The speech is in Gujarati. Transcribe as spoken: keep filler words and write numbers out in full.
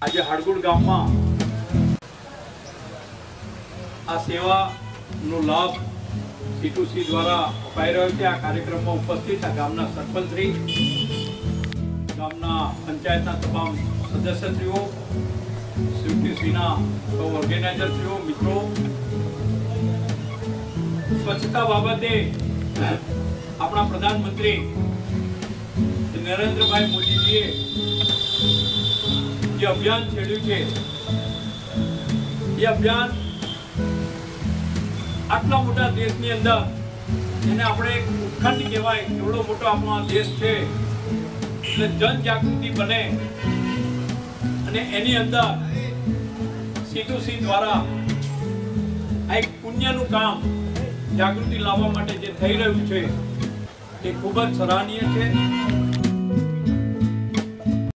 આજે હાડગુડ ગામમાં આ સેવાનો લાભ સીટુસી દ્વારા અપાઈ રહ્યો છે। આ કાર્યક્રમમાં ઉપસ્થિત આ ગામના સરપંચશ્રી, ગામના પંચાયતના તમામ સદસ્યશ્રીઓ, સીટુસીના સૌ ઓર્ગેનાઇઝરશ્રીઓ, મિત્રો, સ્વચ્છતા બાબતે આપણા પ્રધાનમંત્રી નરેન્દ્રભાઈ મોદીજીએ જે અભિયાન છેડ્યું છે, એ અભિયાન આટલા મોટા દેશની અંદર જેને આપણે ઉપખંડ કહેવાય, એવડો મોટો આપણો દેશ છે, એટલે જનજાગૃતિ બને અને એની અંદર સીટુસી દ્વારા આ એક પુણ્યનું કામ જાગૃતિ લાવવા માટે જે થઈ રહ્યું છે એ ખૂબ જ સરાહનીય છે।